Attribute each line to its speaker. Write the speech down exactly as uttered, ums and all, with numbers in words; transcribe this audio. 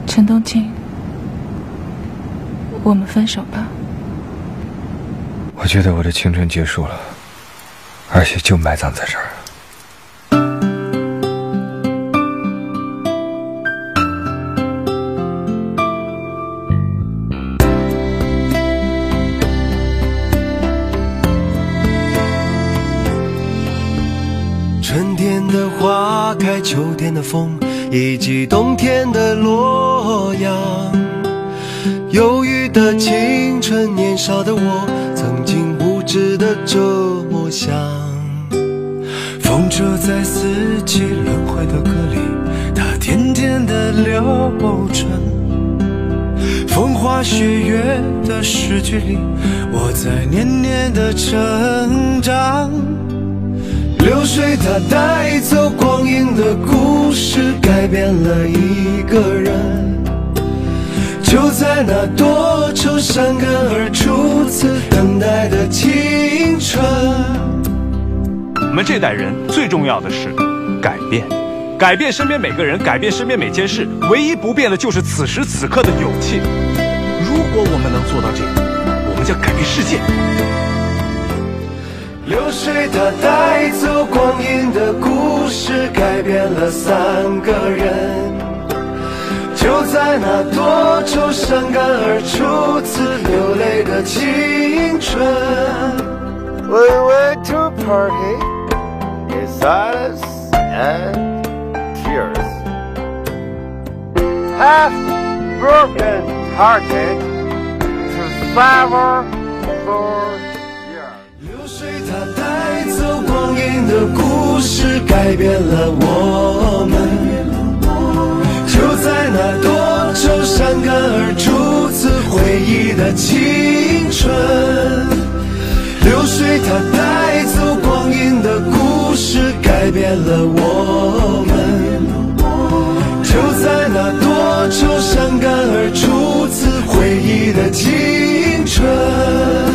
Speaker 1: 陈东京，我们分手吧。
Speaker 2: 我觉得我的青春结束了，而且就埋葬在这儿。
Speaker 3: 春天的花开，秋天的风，以及冬天的洛阳。忧郁的青春，年少的我，曾经无知的这么想。
Speaker 4: 风车在四季轮回的歌里，它甜甜的流转。风花雪月的诗句里，我在年年的成长。
Speaker 3: 流水它带走光阴的故事，改变了一个人。就在那多愁善感而初次等待的青春。
Speaker 5: 我们这代人最重要的是改变，改变身边每个人，改变身边每件事。唯一不变的就是此时此刻的勇气。如果我们能做到这个，我们将改变世界。
Speaker 3: 流水它带走光阴的故事，改变了三个人。就在那多愁善感而初次流泪的青春。
Speaker 6: We went to party in silence and tears. Half broken hearted to suffer for years.
Speaker 3: 流水它带走光阴的故事，改变了我们。就在那多愁善感而初次回忆的青春。流水它带走光阴的故事，改变了我们。就在那多愁善感而初次回忆的青春。